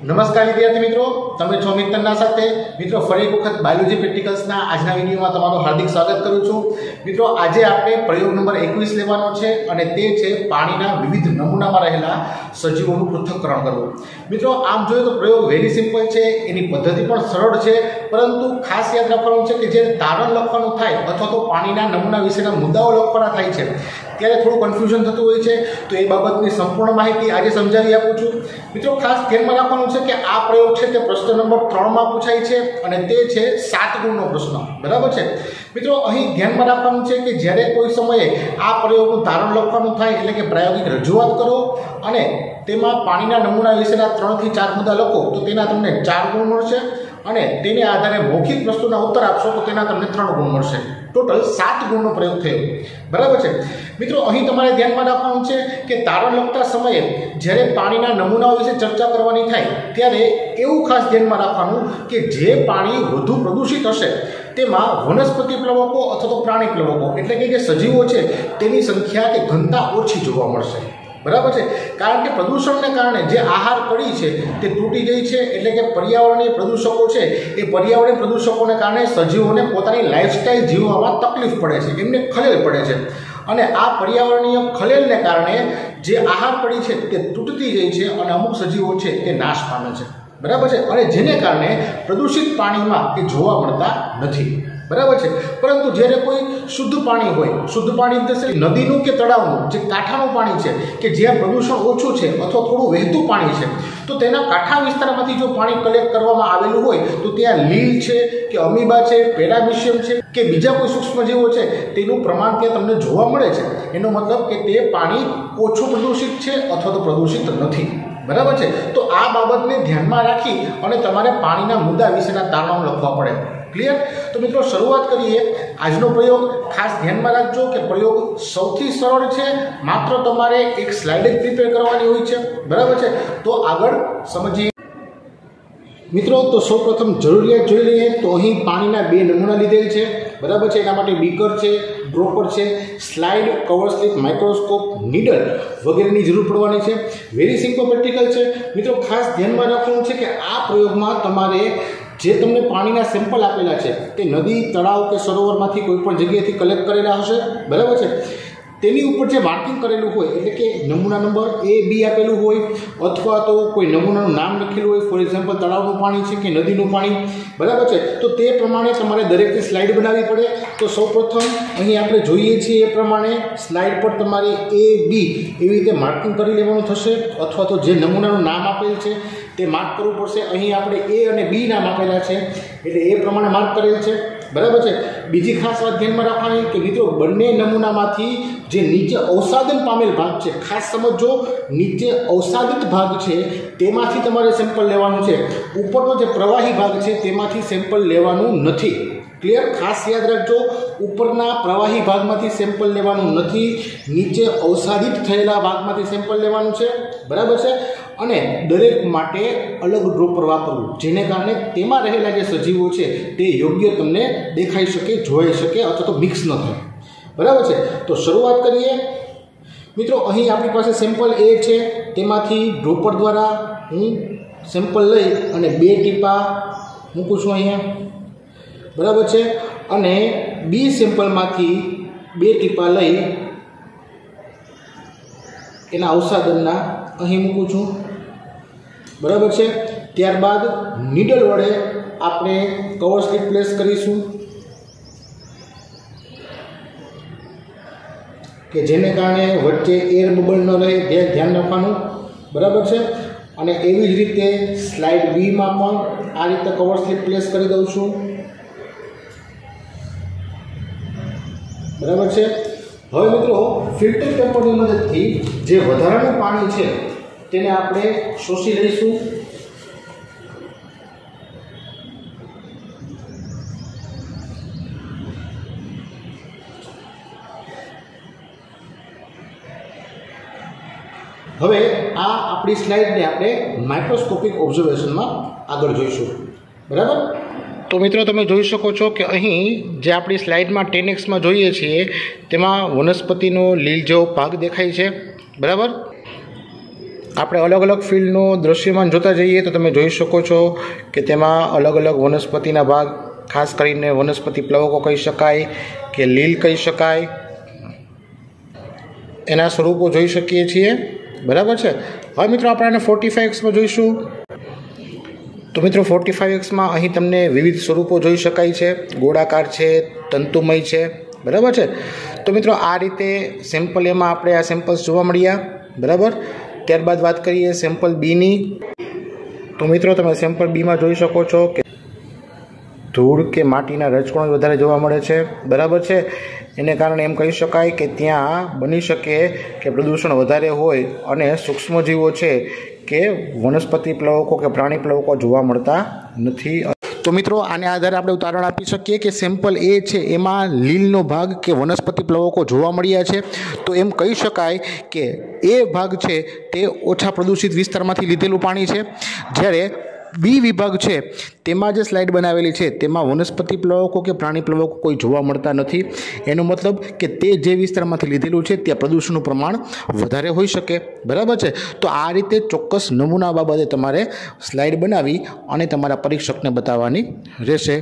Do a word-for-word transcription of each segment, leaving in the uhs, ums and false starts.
नमस्कार विद्यार्थी मित्रों, तमे छो मित्तना साथे मित्रों फरी एक वखत बायोलॉजी प्रेक्टिकल्सना आजना विडियोमां तमारुं हार्दिक स्वागत करूं छुं। मित्रों आज आपणे प्रयोग नंबर एकवीस लेवानो छे अने ते छे पाणीना विविध नमूनामां रहेला सजीवोनुं पृथक्करण करवुं। मित्रों आम जोईए तो प्रयोग वेरी सिम्पल छे, एनी पद्धति पण सरळ छे, परंतु खास याद राखवानुं छे के जे तारण लखवानुं थाय अथवा तो पाणीना नमूना विशेना मुद्दाओ लखवाना थाय छे त्यारे थोड़ું कन्फ्यूजन थतुं होय छे, तो ए बाबतनी संपूर्ण माहिती आज समजावी आपું છું। मित्रों खास ध्याનમાં રાખવાનું છે કે આ પ્રયોગ છે તે પ્રશ્ન નંબર ત્રણ માં પૂછાય છે અને તે છે સાત ગુણનો પ્રશ્ન, બરાબર છે। મિત્રો અહીં ધ્યાનમાં રાખવાનું છે કે જ્યારે કોઈ સમયે આ પ્રયોગનું તારણ લખવાનું થાય એટલે કે પ્રાયોગિક રજૂઆત કરો અને તેમાં પાણીના નમૂના વિશેના ત્રણ થી ચાર મુદ્દા લખો તો તેના તમને ચાર ગુણ મળશે અને તેને આધારે મૌખિક પ્રશ્નોના ઉત્તર આપશો તો તેના તમને ત્રણ ગુણ મળશે। टोटल सात गुणનો प्रयोग થયો, બરાબર છે। મિત્રો અહીં તમારે ધ્યાનમાં રાખવાનું છે કે તારણ લખતા સમયે જ્યારે પાણીના નમૂનાઓ વિશે ચર્ચા કરવાની થાય ત્યારે એવું ખાસ ધ્યાનમાં રાખવાનું કે જે પાણી વધુ પ્રદૂષિત હશે તેમાં વનસ્પતિ પ્લવકો અથવા તો પ્રાણી પ્લવકો એટલે કે જે સજીવો છે તેની સંખ્યા કે ઘનતા ઓછી જોવા મળશે, बराबर है। कारण के प्रदूषण ने कारण जे आहार कड़ी है ते तूटी गई है एटले के पर्यावरणीय प्रदूषकों है ए पर्यावरणीय प्रदूषकों ने कारण सजीवों ने पोतानी लाइफस्टाइल जीववामां तकलीफ पड़े छे, एमने खलेल पड़े छे अने आ पर्यावरणीय खलेल ने कारणे जे आहार कड़ी है ते तूटती जाय छे अने अमुक सजीवो छे ते नाश पामे छे, बराबर है। अने जेने कारणे प्रदूषित पाणीमां ए जोवा मळता नथी, बराबर है। परंतु જ્યારે કોઈ શુદ્ધ પાણી હોય, શુદ્ધ પાણી એટલે નદીનું કે તળાવનું જે કાંઠાનું પાણી છે કે જ્યાં પ્રદૂષણ ઓછું છે અથવા થોડું વહેતું પાણી છે તો તેના કાંઠા વિસ્તારમાંથી જો પાણી કલેક્ટ કરવામાં આવેલું હોય તો ત્યાં લીલ છે કે અમીબા છે, પેરામિશિયમ છે કે બીજા કોઈ સૂક્ષ્મજીવો છે તેનું પ્રમાણ ત્યાં તમને જોવા મળે છે। એનો મતલબ કે તે પાણી ઓછું પ્રદૂષિત છે અથવા તો પ્રદૂષિત નથી, बराबर है। तो आ बाबत ने ध्यान में राखी और तमारे पानीना मुद्दा विशेना तारणो लखवा पड़े। क्लियर? तो मित्रों शुरुआत करिए आजनो प्रयोग। खास ध्यान में राखजो कि प्रयोग सौथी सरल है, मात्र तमारे एक स्लाइड ज प्रिपेर करवानी होय छे, बराबर है। तो आगळ समझीए मित्रों। तो सौ प्रथम जरूरियात जोई लईए तो अहीं पाणीना बे नमूना लीधेल छे, बराबर है। एना माटे बीकर है, ड्रॉपर है, slide, cover slip, microscope, needle वगैरह जरूर पड़वानी है। वेरी सिम्पल प्रेक्टिकल है। मित्रों खास ध्यान में राखवानुं छे कि आ प्रयोग में तमारे जे तमने पाणीना सेम्पल आपेला छे ते नदी, तळाव के सरोवरमांथी कोईपण जग्याएथी कलेक्ट करेला हशे, बराबर है। तेनी ऊपर जे मार्किंग करेलुं होय एटले के नमूना नंबर ए बी आपेलुं होय अथवा तो कोई नमूनानुं नाम लखेलुं होय, फॉर एक्जाम्पल तळावनुं पाणी छे के नदीनुं पाणी, बराबर है। तो ते प्रमाणे तमारे दरेकनी स्लाइड बनावी पड़े। तो सौ प्रथम अहीं आपणे जोईए छीए ए प्रमाणे स्लाइड पर तमारे ए बी एवी रीते मार्किंग करी लेवानुं थशे अथवा तो जे नमूनानुं नाम आपेल छे ते मार्क करवुं पड़शे। अहीं आपणे ए अने बी नाम आपेला छे एटले ए प्रमाणे मार्क करेल छे, बराबर है। बीजी खास बात ध्यान में रखवानी कि मित्रों बंने नमूनामांथी जे नीचे अवसादन पामेल भाग छे, खास समझो नीचे अवसादित भाग छे तेमांथी तमारे सेम्पल लेवानुं छे, उपरनो जे प्रवाही भाग छे तेमांथी सेम्पल लेवानुं नथी। क्लियर? खास याद रखजो उपरना प्रवाही भागमांथी सेम्पल लेवानुं नथी, नीचे अवसादित थयेला भागमांथी सेम्पल लेवानुं छे, बराबर है। અને દરેક માટે અલગ ડ્રોપર વાપરવું જેને કારણે તેમાં રહેલા જે સજીવો છે તે યોગ્ય તમને દેખાઈ શકે, જોઈ શકે અથવા તો મિક્સ ન થાય, બરાબર છે। તો શરૂઆત કરીએ મિત્રો। અહીં આપણી પાસે સેમ્પલ એ છે, તેમાંથી ડ્રોપર દ્વારા હું સેમ્પલ લઈ અને બે ટીપા મૂકું છું અહીંયા, બરાબર છે। અને બી સેમ્પલમાંથી બે ટીપા લઈ એના અવસાદનના અહીં મૂકું છું, बराबर है। त्यारबाद नीडल वडे आपणे कवर स्लिप प्लेस करीशुं के जेने कारणे वच्चे एयर बबल न रहे, ध्यान रखवानुं, बराबर है। अने एवी ज रीते स्लाइड बी में पण आ रीते कवर स्लिप प्लेस करी दઉં છું, बराबर है। हवे मित्रों फिल्टर पेपरनी मददथी जे वधारानुं पाणी छे तेने आपणे शोषी लईशुं। हवे आ आपणी स्लाइड ने आपणे माइक्रोस्कोपिक ऑब्जर्वेशन में आगळ जोईशुं, बराबर। तो मित्रों तमे जोई शको छो कि अहीं जे आपणी स्लाइड में टेन एक्स में जोईए छीए तेमां वनस्पतिनो लील जेवो भाग देखाय छे, बराबर। આપણે અલગ અલગ ફિલ્ડનું દૃશ્યમાન જોતા જઈએ તો તમે જોઈ શકો છો કે તેમાં અલગ અલગ વનસ્પતિના ભાગ, ખાસ કરીને વનસ્પતિ પ્લવકો કહી શકાય કે લીલ કહી શકાય, એના સ્વરૂપો જોઈ શકીએ છીએ, બરાબર છે। હવે મિત્રો આપણે આને ફોર્ટી ફાઈવ એક્સમાં જોઈશું। તો મિત્રો ફોર્ટી ફાઈવ એક્સમાં અહીં તમને વિવિધ સ્વરૂપો જોઈ શકાય છે, ગોળાકાર છે, તંતુમય છે, બરાબર છે। તો મિત્રો આ રીતે સેમ્પલ એમાં આપણે આ સેમ્પલ્સ જોવા મળ્યા, બરાબર। ત્યારબાદ વાત કરીએ સેમ્પલ બીની। તો મિત્રો તમે સેમ્પલ બીમાં જોઈ શકો છો કે ધૂળ કે માટીના રજકણો વધારે જોવા મળે છે, બરાબર છે। એને કારણે એમ કહી શકાય કે ત્યાં બની શકે કે પ્રદૂષણ વધારે હોય અને સૂક્ષ્મજીવો છે કે વનસ્પતિ પ્લવકો કે પ્રાણી પ્લવકો જોવા મળતા નથી। તો મિત્રો આને આધારે આપણે ઉદાહરણ આપી શકીએ કે સેમ્પલ એ છે એમાં લીલનો ભાગ કે વનસ્પતિ પ્લવકો જોવા મળ્યા છે, તો એમ કહી શકાય કે એ ભાગ છે તે ઓછા પ્રદૂષિત વિસ્તારમાંથી લીધેલું પાણી છે। જ્યારે બી વિભાગ છે તેમાં જે સ્લાઇડ બનાવેલી છે તેમાં વનસ્પતિ પ્લવકો કે પ્રાણી પ્લવકો કોઈ જોવા મળતા નથી। એનો મતલબ કે તે જે વિસ્તારમાંથી લીધેલું છે ત્યાં પ્રદૂષણનું પ્રમાણ વધારે હોઈ શકે, બરાબર છે। તો આ રીતે ચોક્કસ નમૂના બાબતે તમારે સ્લાઇડ બનાવી અને તમારા પરીક્ષકને બતાવવાની રહેશે।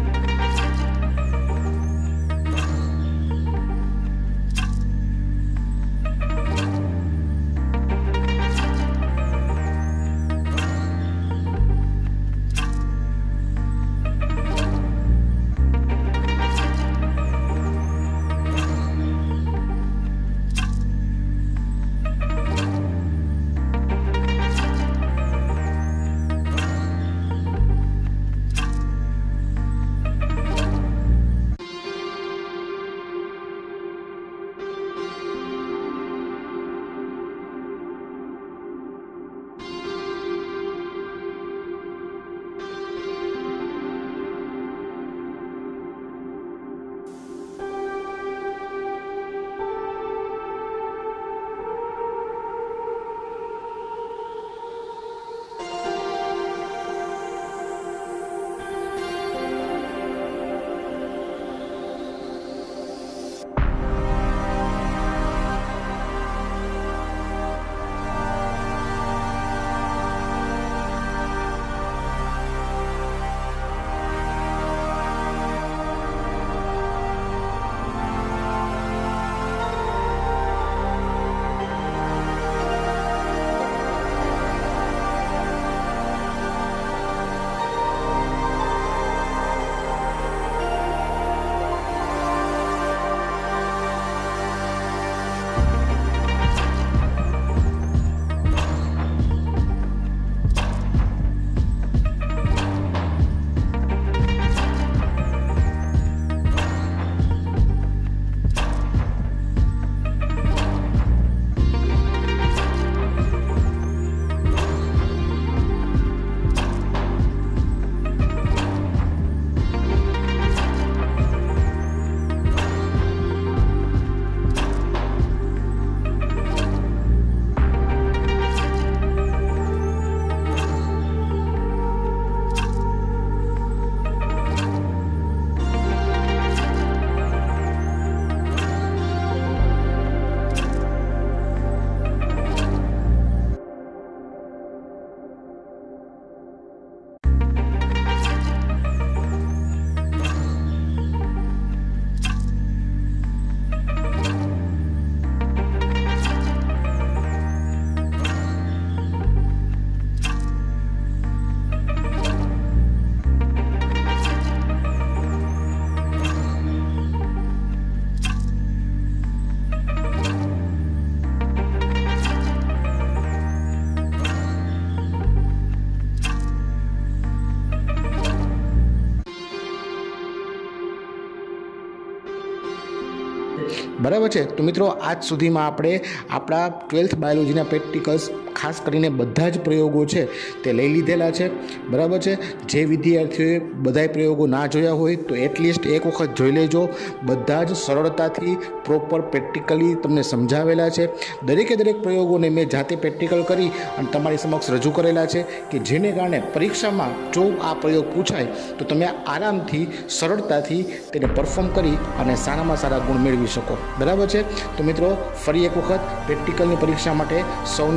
બરાબર છે। તો મિત્રો આજ સુધીમાં આપણે આપણા ટ્વેલ્થ બાયોલોજીના પ્રેક્ટિકલ્સ ખાસ કરીને બધા જ પ્રયોગો છે તે લઈ લીધેલા છે, બરાબર છે। જે વિદ્યાર્થીઓએ બધાય પ્રયોગો ના જોયા હોય તો એટલીસ્ટ એક વખત જોઈ લેજો। બધા જ સરળતાથી પ્રોપર પ્રેક્ટિકલી તમને સમજાવેલા છે। દરેકે દરેક પ્રયોગોને મેં જાતે પ્રેક્ટિકલ કરી અને તમારી સમક્ષ રજૂ કરેલા છે કે જેને કારણે પરીક્ષામાં જો આ પ્રયોગ પૂછાય તો તમે આરામથી સરળતાથી તેને પરફોર્મ કરી અને સારામાં સારા ગુણ મેળવી શકો, બરાબર છે। તો મિત્રો ફરી એક વખત પ્રેક્ટિકલની પરીક્ષા માટે સૌને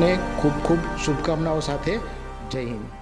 ખૂબ ખૂબ શુભકામનાઓ સાથે જય હિન્દ.